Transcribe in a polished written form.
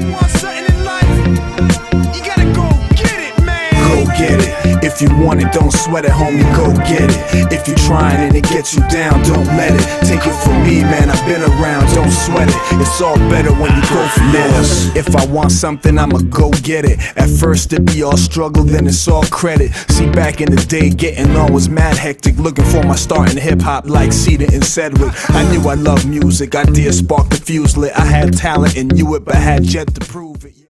you want something in life, you gotta go get it, man. Go get it. If you want it, don't sweat it, homie, go get it. If you trying and it gets you down, don't let it. Take it from me, man, I've been around, don't sweat it. It's all better when you go for yours. If I want something, I'ma go get it. At first it be all struggle, then it's all credit. See, back in the day, getting on was mad hectic. Looking for my start in hip-hop like Cedar and Sedgwick. I knew I loved music, ideas sparked the fuse lit. I had talent and knew it, but had yet to prove it.